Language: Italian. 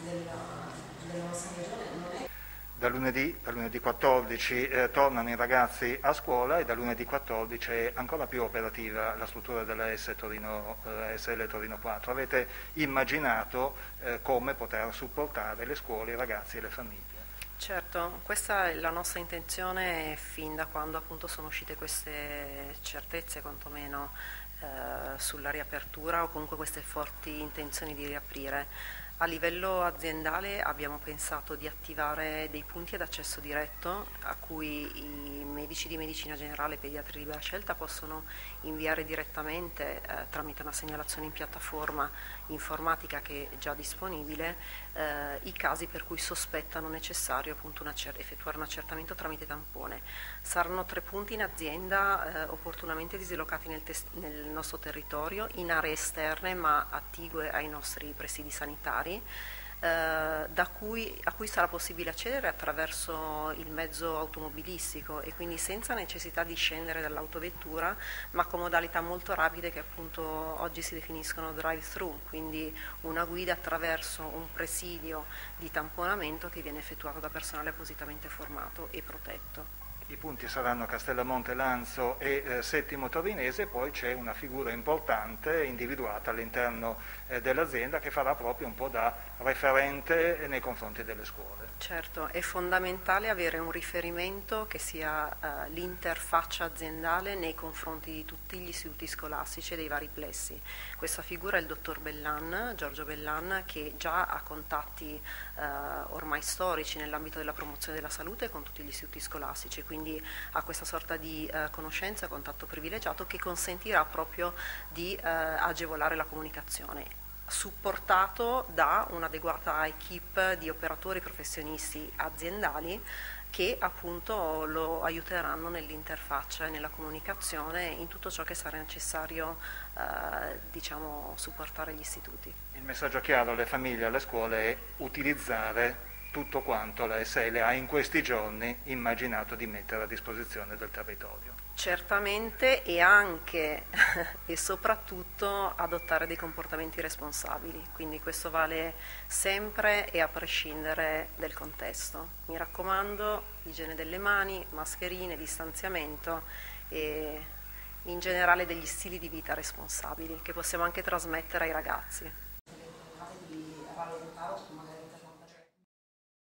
della nostra regione non è. Da lunedì 14 tornano i ragazzi a scuola e da lunedì 14 è ancora più operativa la struttura della ASL Torino 4. Avete immaginato come poter supportare le scuole, i ragazzi e le famiglie? Certo, questa è la nostra intenzione fin da quando appunto sono uscite queste certezze quantomeno sulla riapertura o comunque queste forti intenzioni di riaprire. A livello aziendale abbiamo pensato di attivare dei punti ad accesso diretto a cui i medici di medicina generale e pediatri libera scelta possono inviare direttamente tramite una segnalazione in piattaforma informatica che è già disponibile i casi per cui sospettano necessario appunto effettuare un accertamento tramite tampone. Saranno 3 punti in azienda opportunamente dislocati nel nostro territorio, in aree esterne ma attigue ai nostri presidi sanitari, a cui sarà possibile accedere attraverso il mezzo automobilistico e quindi senza necessità di scendere dall'autovettura, ma con modalità molto rapide che appunto oggi si definiscono drive-thru, quindi una guida attraverso un presidio di tamponamento che viene effettuato da personale appositamente formato e protetto. I punti saranno Castellamonte, Lanzo e Settimo Torinese, poi c'è una figura importante individuata all'interno dell'azienda che farà proprio un po' da referente nei confronti delle scuole. Certo, è fondamentale avere un riferimento che sia l'interfaccia aziendale nei confronti di tutti gli istituti scolastici e dei vari plessi. Questa figura è il dottor Bellan, Giorgio Bellan, che già ha contatti ormai storici nell'ambito della promozione della salute con tutti gli istituti scolastici, quindi ha questa sorta di conoscenza e contatto privilegiato che consentirà proprio di agevolare la comunicazione, supportato da un'adeguata equipe di operatori professionisti aziendali che appunto lo aiuteranno nell'interfaccia e nella comunicazione in tutto ciò che sarà necessario supportare gli istituti. Il messaggio chiaro alle famiglie e alle scuole è utilizzare tutto quanto la SL ha in questi giorni immaginato di mettere a disposizione del territorio. Certamente, e anche e soprattutto adottare dei comportamenti responsabili, quindi questo vale sempre e a prescindere dal contesto. Mi raccomando, igiene delle mani, mascherine, distanziamento e in generale degli stili di vita responsabili che possiamo anche trasmettere ai ragazzi.